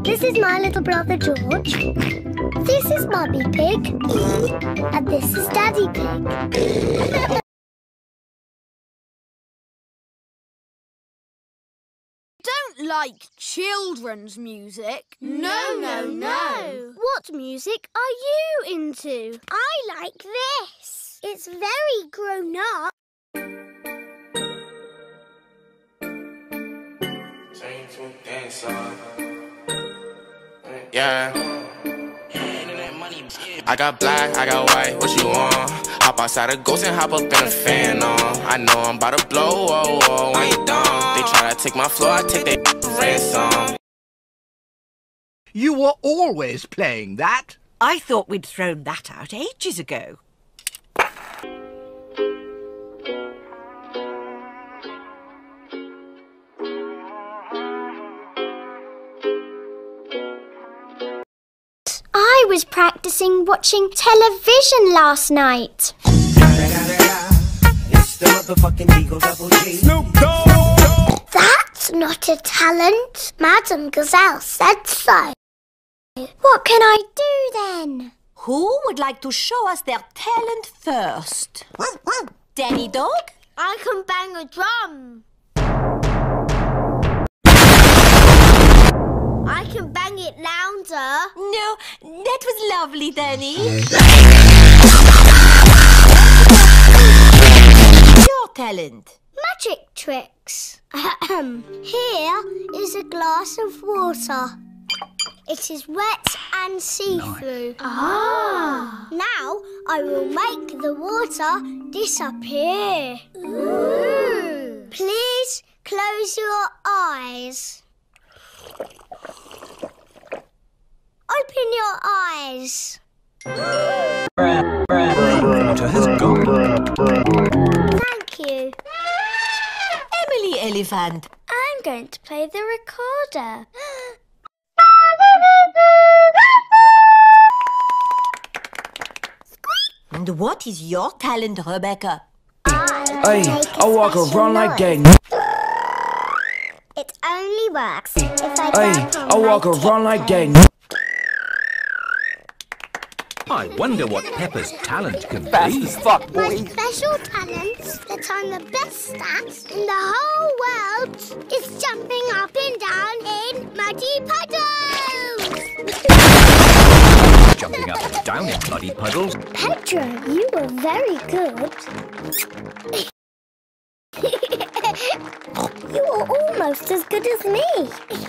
This is my little brother George. This is Mummy Pig. And this is Daddy Pig. Don't like children's music. No. What music are you into? I like this. It's very grown up. Yeah. I got black, I got white, what you want? Hop outside a ghost and hop up in a fan on. I know I'm about to blow, whoa, whoa, when you done. They try to take my floor, I take their ransom. You were always playing that. I thought we'd thrown that out ages ago. I was practicing watching television last night. It's the motherfucking Eagle Double G. Snoop Dogg! That's not a talent. Madame Gazelle said so. What can I do then? Who would like to show us their talent first? Danny Dog? I can bang a drum. I can bang it louder. No, that was lovely, Danny. Your talent. Magic tricks. Here is a glass of water. It is wet and see-through. Ah! Now I will make the water disappear. Ooh. Please close your eyes. Open your eyes. Water has gone. Thank you. Emily Elephant. I'm going to play the recorder. And what is your talent, Rebecca? I walk around like that. It only works if I walk around like that. I wonder what Peppa's talent can be. My special talent that I'm the best at in the whole world is jumping up and down in muddy puddles. Jumping up and down in muddy puddles. Pedro, you were very good. You are almost as good as me.